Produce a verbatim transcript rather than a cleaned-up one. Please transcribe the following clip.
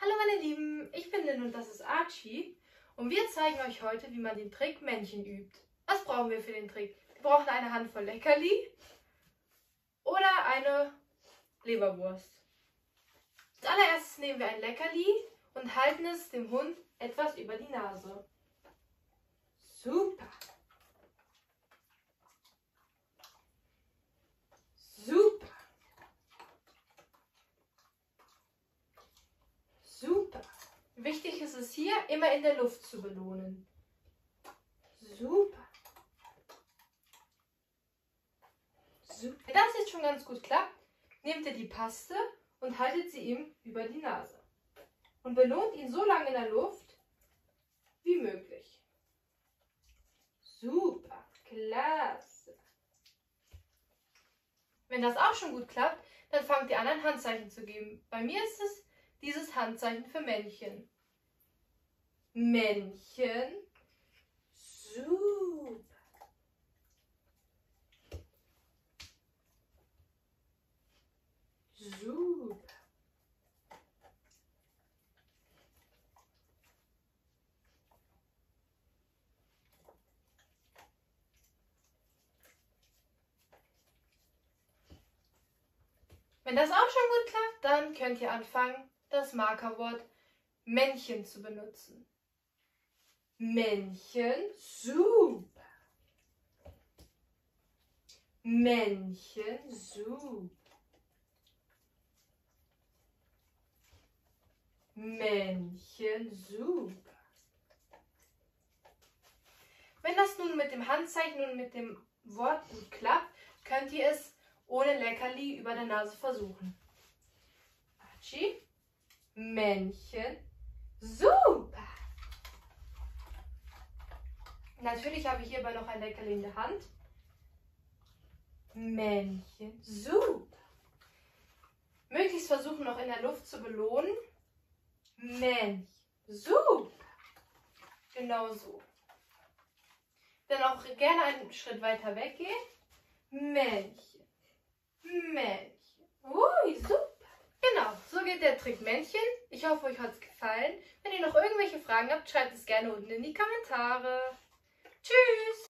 Hallo meine Lieben, ich bin Lynn und das ist Archie und wir zeigen euch heute, wie man den Trick Männchen übt. Was brauchen wir für den Trick? Wir brauchen eine Handvoll Leckerli oder eine Leberwurst. Als allererstes nehmen wir ein Leckerli und halten es dem Hund etwas über die Nase. Super! Super! Super! Wichtig ist es hier, immer in der Luft zu belohnen. Super! Super. Wenn das jetzt schon ganz gut klappt, nehmt ihr die Paste und haltet sie ihm über die Nase. Und belohnt ihn so lange in der Luft wie möglich. Super! Klasse! Wenn das auch schon gut klappt, dann fangt ihr an, ein Handzeichen zu geben. Bei mir ist es dieses Handzeichen für Männchen. Männchen. Super. Super. Wenn das auch schon gut klappt, dann könnt ihr anfangen, das Markerwort Männchen zu benutzen. Männchen, super. Männchen, super. Männchen, super. Wenn das nun mit dem Handzeichen und mit dem Wort gut klappt, könnt ihr es ohne Leckerli über der Nase versuchen. Archie, Männchen, super. Natürlich habe ich hierbei noch ein Leckerli in der Hand. Männchen, super. Möglichst versuchen, noch in der Luft zu belohnen. Männchen, super. Genau so. Dann auch gerne einen Schritt weiter weggehen. Männchen, Männchen. Ui, super. Genau, so geht der Trick Männchen. Ich hoffe, euch hat es gefallen. Wenn ihr noch irgendwelche Fragen habt, schreibt es gerne unten in die Kommentare. Tschüss!